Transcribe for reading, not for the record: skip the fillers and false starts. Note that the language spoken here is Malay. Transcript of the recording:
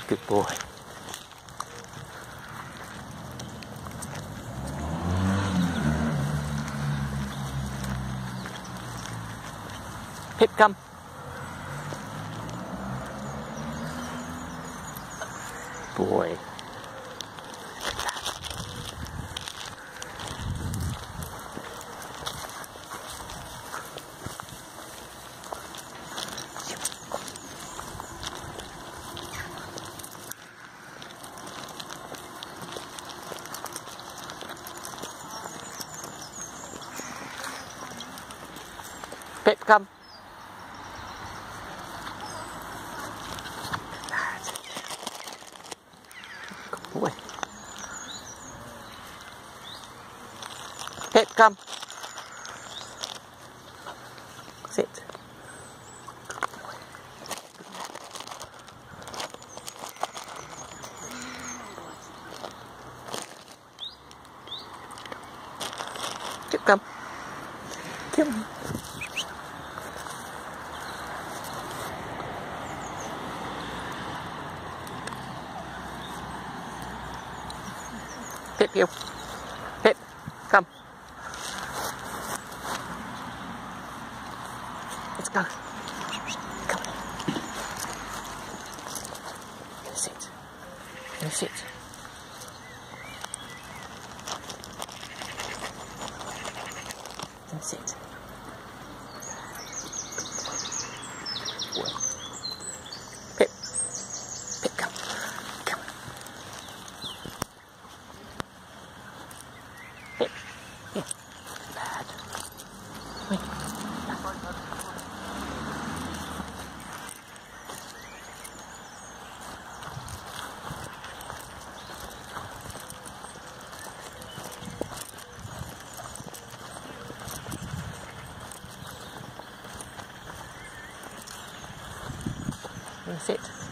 Good boy. Pip, come. Boy. Pip, come. Good boy. Pip, come. Sit. Pip, come. Come. Pip, you. Pip, come. Let's go. Come on. Go sit. Go sit. Go sit. Good boy. Pip. Pip, come. Come on. Pip. Here. Bad. Wait. Sit.